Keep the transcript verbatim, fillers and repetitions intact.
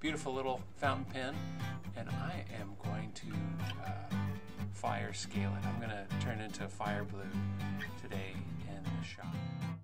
beautiful little fountain pen, and I am going to uh, fire scale it. I'm going to turn it into a FireBlue today in the shop.